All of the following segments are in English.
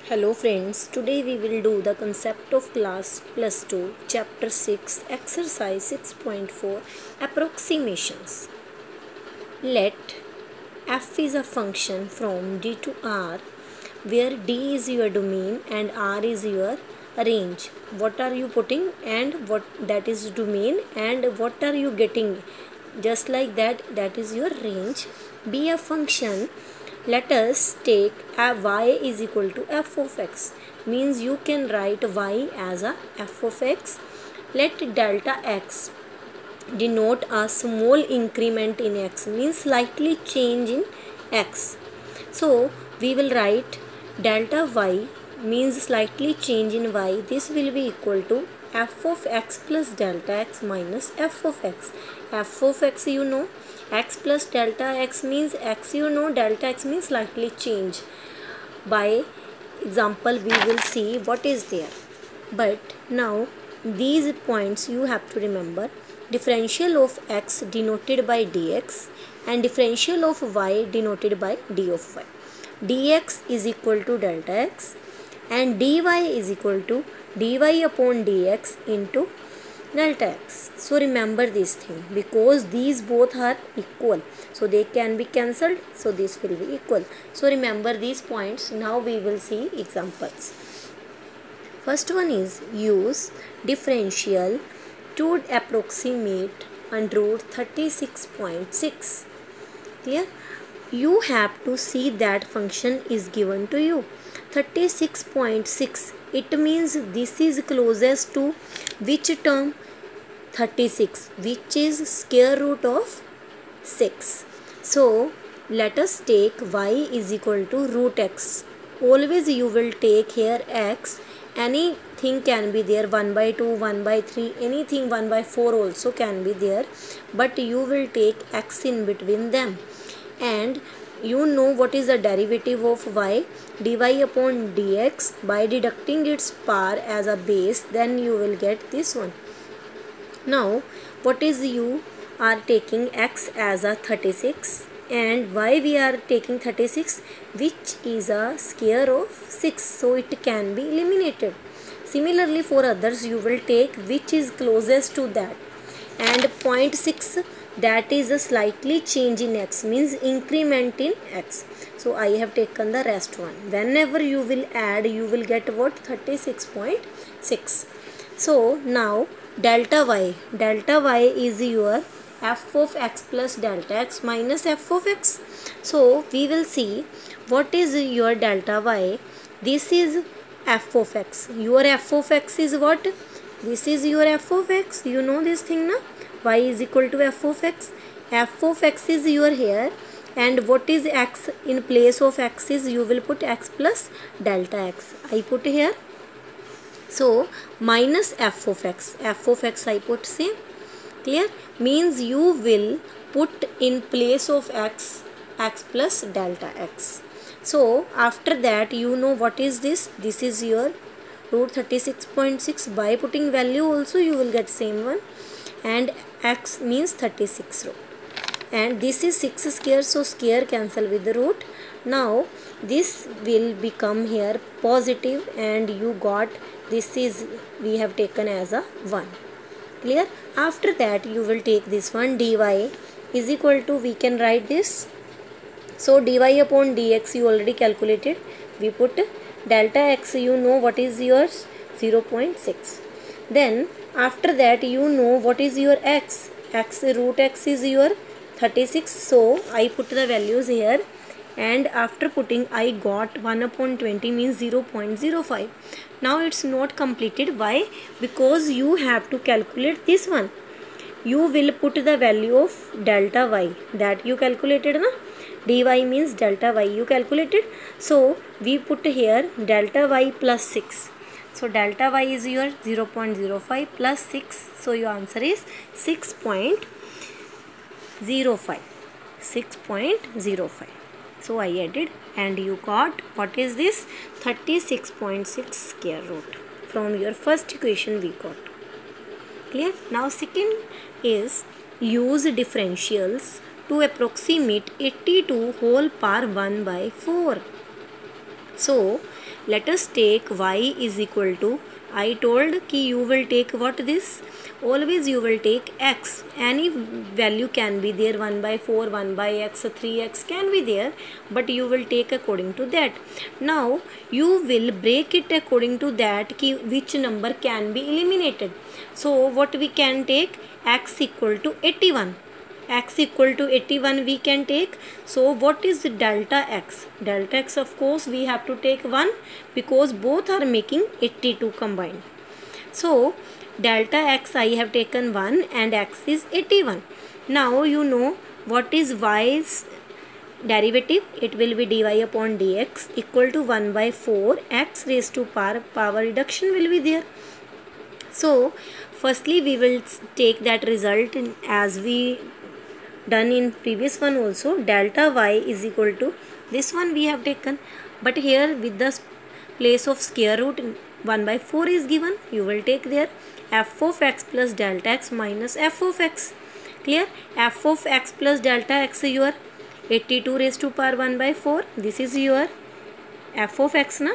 Hello friends, today we will do the concept of class plus 2 chapter 6 exercise 6.4 approximations. Let f is a function from d to r where d is your domain and r is your range. What are you putting and what that is domain and what are you getting? Just like that is your range. Be a function. Let us take y is equal to f of x, means you can write y as a f of x. Let delta x denote a small increment in x, means slightly change in x. So we will write delta y means slightly change in y. This will be equal to f of x plus delta x minus f of x. F of x you know, x plus delta x means x you know, delta x means slightly change. By example we will see what is there. But now these points you have to remember. Differential of x denoted by dx and differential of y denoted by d of y. Dx is equal to delta x and dy is equal to dy upon dx into delta x. So remember this thing, because these both are equal, so they can be cancelled, so this will be equal. So remember these points. Now we will see examples. First one is use differential to approximate under root 36.6. Clear? You have to see that function is given to you 36.6. It means this is closest to which term? 36, which is square root of 6. So let us take y is equal to root x. Always you will take here x. Anything can be there, 1 by 2, 1 by 3, anything 1 by 4 also can be there, but you will take x in between them. And you know what is the derivative of y? Dy upon dx. By deducting its power as a base, then you will get this one. Now what is, you are taking x as a 36 and y we are taking 36, which is a square of 6, so it can be eliminated. Similarly for others you will take which is closest to that, and 0.6, that is a slightly change in x, means increment in x. So I have taken the rest one. Whenever you will add, you will get what? 36.6. So now delta y is your f of x plus delta x minus f of x. So we will see what is your delta y. This is f of x. Your f of x is what? This is your f of x. You know this thing na? Y is equal to f of x. F of x is your here, and what is x? In place of x is you will put x plus delta x. I put here. So minus f of x I put same. Clear? Means you will put in place of x plus delta x. So after that you know what is this? This is your root 36.6. By putting value also you will get same one, and x means 36 root, and this is 6 square, so square cancel with the root. Now this will become here positive, and you got this is we have taken as a 1. Clear? After that you will take this one, dy is equal to, we can write this. So dy upon dx you already calculated. We put delta x, you know what is yours? 0.6. Then after that you know what is your x. Root x is your 36. So I put the values here, and after putting I got 1 upon 20 means 0.05. Now it's not completed. Why? Because you have to calculate this one. You will put the value of delta y that you calculated na? Dy means delta y you calculated. So we put here delta y plus 6. So delta y is your 0.05 plus 6. So your answer is 6.05. 6.05. So I added, and you got what is this? 36.6 square root. From your first equation we got. Clear? Now second is use differentials to approximate 82 whole power 1 by 4. So let us take y is equal to, I told ki you will take what this, always you will take x, any value can be there, 1 by 4, 1 by x, 3x can be there, but you will take according to that. Now you will break it according to that ki which number can be eliminated. So what we can take, x equal to 81, x equal to 81 we can take. So what is delta x? Delta x, of course we have to take 1 because both are making 82 combined. So delta x I have taken 1 and x is 81. Now you know what is y's derivative, it will be dy upon dx equal to 1 by 4 x raised to power reduction will be there. So firstly we will take that result as we done in previous one also, delta y is equal to this one we have taken, but here with the place of square root 1 by 4 is given, you will take there f of x plus delta x minus f of x. Clear? F of x plus delta x your 82 raised to power 1 by 4, this is your f of x na.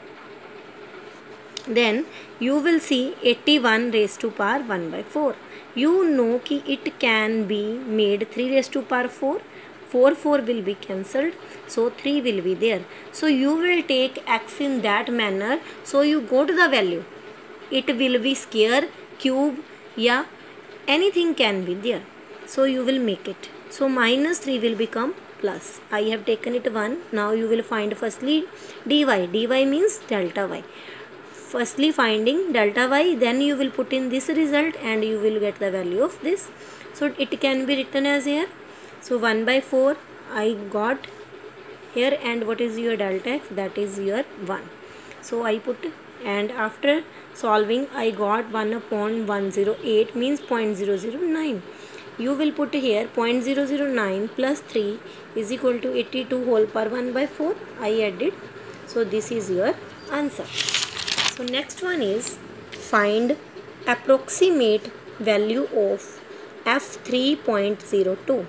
Then you will see 81 raised to power 1 by 4. You know ki it can be made 3 raised to power 4. 4 will be cancelled. So 3 will be there. So you will take x in that manner. So you go to the value. It will be square, cube, yeah, anything can be there. So you will make it. So minus 3 will become plus. I have taken it 1. Now you will find firstly dy. dy means delta y. Firstly finding delta y, then you will put in this result and you will get the value of this. So it can be written as here. So 1 by 4 I got here, and what is your delta x? That is your 1. So I put, and after solving I got 1 upon 108 means 0.009. You will put here 0.009 plus 3 is equal to 82 whole power 1 by 4. I added. So this is your answer. So next one is find approximate value of f3.02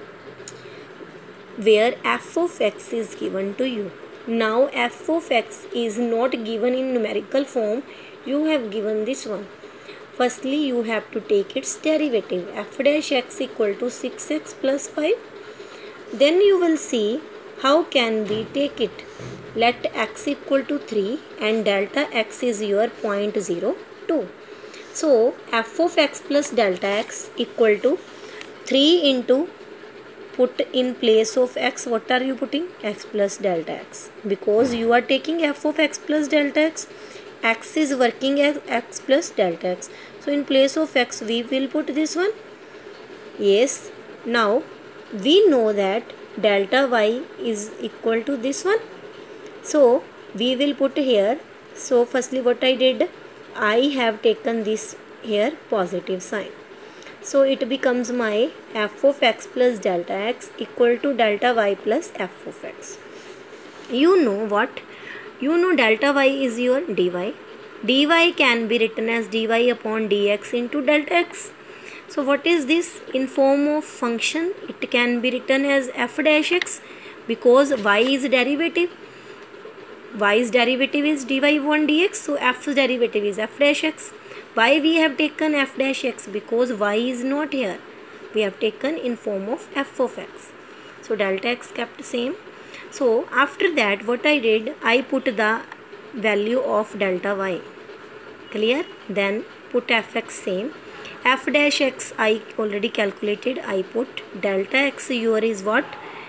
where f of x is given to you. Now f of x is not given in numerical form, you have given this one. Firstly you have to take its derivative, f dash x equal to 6x plus 5. Then you will see how can we take it. Let x equal to 3 and delta x is your 0.02. So f of x plus delta x equal to 3 into, put in place of x, what are you putting? X plus delta x. Because you are taking f of x plus delta x, x is working as x plus delta x. So in place of x we will put this one. Yes. Now we know that delta y is equal to this one. So we will put here. So firstly what I did, I have taken this here positive sign. So it becomes my f of x plus delta x equal to delta y plus f of x. You know what? You know delta y is your dy. dy can be written as dy upon dx into delta x. So what is this? In form of function, it can be written as f dash x because y is derivative. Y's derivative is dy upon dx. So f's derivative is f dash x. Why we have taken f dash x? Because y is not here. We have taken in form of f of x. So delta x kept same. So after that what I did, I put the value of delta y. Clear? Then put fx same. F dash x I already calculated. I put delta x your is what?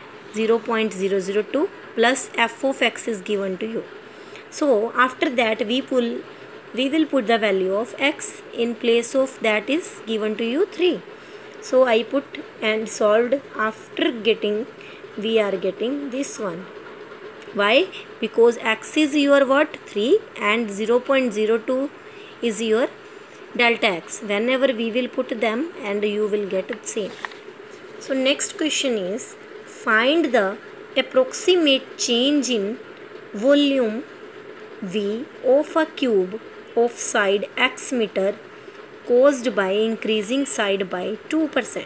0.002 plus f of x is given to you. So after that we will put the value of x in place of that is given to you 3. So I put and solved. After getting, we are getting this one. Why? Because x is your what? 3 and 0.02 is your delta x. Whenever we will put them and you will get the same. So next question is find the approximate change in volume V of a cube of side x meter caused by increasing side by 2%.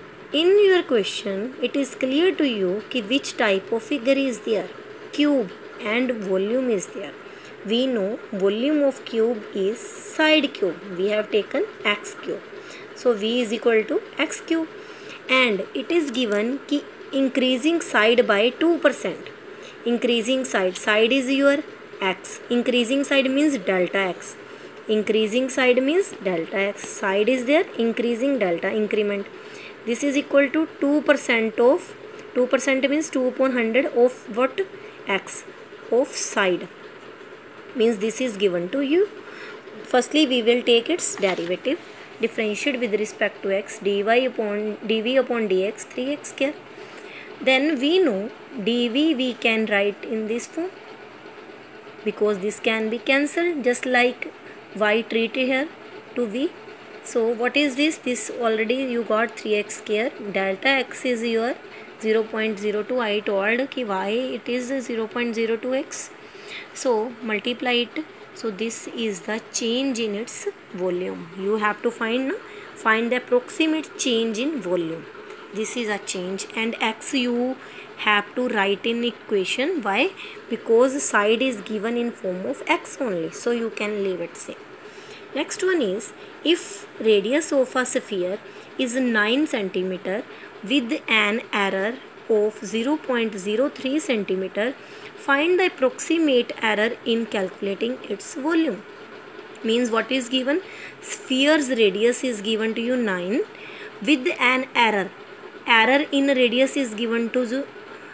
In your question, it is clear to you कि which type of figure is there. Cube. and volume is there. We know volume of cube is side cube. We have taken x cube. So V is equal to x cube, and it is given कि increasing side by 2%. Increasing side is your x. Increasing side means delta x. Increasing side means delta x. Side is there, increasing delta, increment. This is equal to 2% of, 2% means 2 upon 100 of what? X, of side. Means this is given to you. Firstly, we will take its derivative. Differentiate with respect to x, dv upon dx 3x square. Then we know dv we can write in this form, because this can be cancelled, just like y treated here to v. So what is this? This already you got 3x square. Delta x is your 0.02. I told कि y it is 0.02x. So multiply it. So this is the change in its volume. You have to find the approximate change in volume. This is a change, and x you have to write in equation. Why? Because side is given in form of x only, so you can leave it same. Next one is, if radius of a sphere is 9 cm with an error of 0.03 cm, find the approximate error in calculating its volume. Means what is given? Sphere's radius is given to you 9 with an error. Error in radius is given to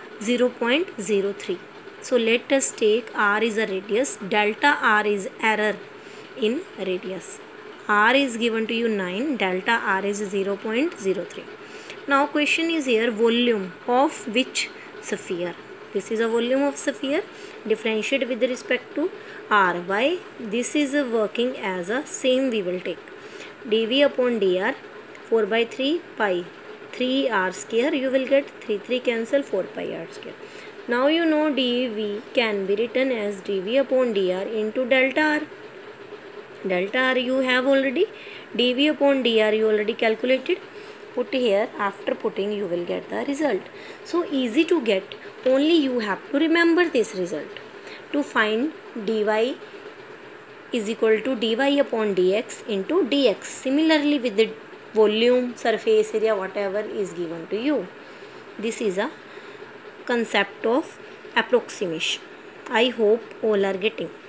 0.03. So let us take r is a radius, delta r is error in radius. R is given to you 9, delta r is 0.03. Now question is here, volume of which sphere? This is a volume of sphere. Differentiate with respect to r. Why? This is working as a same we will take. dv upon dr 4 by 3 pi 3 r square, you will get 3 cancel, 4 pi r square. Now you know dv can be written as dv upon dr into delta r. Delta r you have already, dv upon dr you already calculated. Put here, after putting you will get the result. So easy to get, only you have to remember this result. To find dy is equal to dy upon dx into dx. Similarly with the volume, surface area, whatever is given to you. This is a concept of approximation. I hope all are getting.